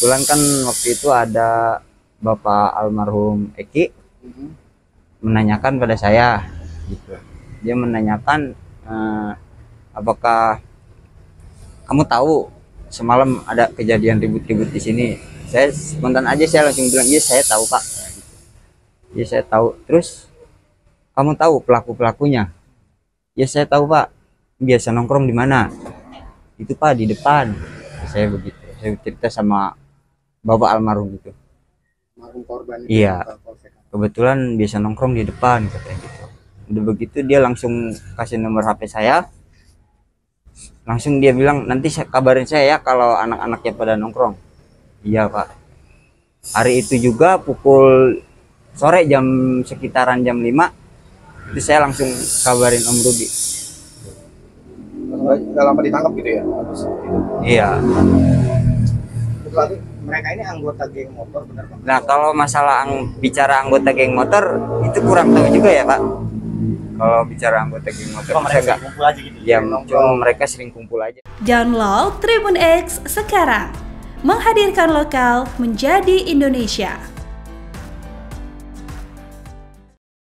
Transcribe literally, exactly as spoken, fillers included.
kebetulan kan waktu itu ada Bapak almarhum Eki Mhm. menanyakan pada saya gitu. Dia menanyakan eh, apakah kamu tahu semalam ada kejadian ribut-ribut di sini. Saya spontan aja saya langsung bilang iya saya tahu Pak. Iya saya tahu. Terus kamu tahu pelaku pelakunya? Ya saya tahu Pak. Biasa nongkrong di mana? Itu Pak di depan. Saya begitu. Saya cerita sama bapak almarhum itu. Almarhum korban itu Iya. ke Polsek. Kebetulan biasa nongkrong di depan katanya gitu. Udah begitu dia langsung kasih nomor H P saya. Langsung dia bilang nanti saya kabarin saya ya kalau anak-anaknya pada nongkrong. Iya Pak. Hari itu juga pukul sore jam sekitaran jam lima itu saya langsung kabarin Om Rudi. Nggak lama ditangkap gitu ya? Habis itu. Iya. Berarti mereka ini anggota geng motor benar Pak? Nah kalau masalah ang bicara anggota geng motor itu kurang tahu juga ya Pak. Kalau bicara anggota geng motor Cuma saya mereka nggak. sering kumpul aja gitu. Ya Nongkrong. cuma mereka sering kumpul aja. Download Tribun X sekarang. Menghadirkan lokal menjadi Indonesia.